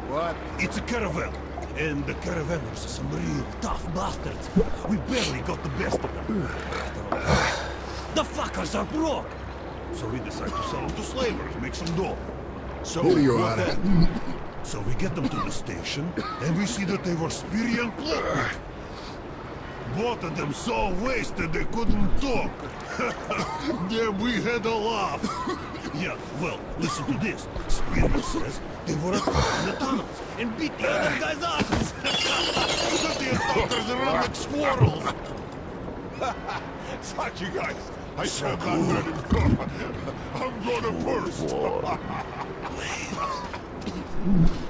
What? It's a caravan. And the caravanners are some real tough bastards. We barely got the best of them. The fuckers are broke! So we decide to sell them to slavers, make some dough. So what then? So we get them to the station, and we see that they were speary and cloaked. Both of them so wasted they couldn't talk. Then we had a laugh. Yeah, well, listen to this. Speary says they were attacked in the tunnels and beat the other guy's asses. The attackers run like squirrels. Fuck you guys. I shall not let him go. I'm gonna burst.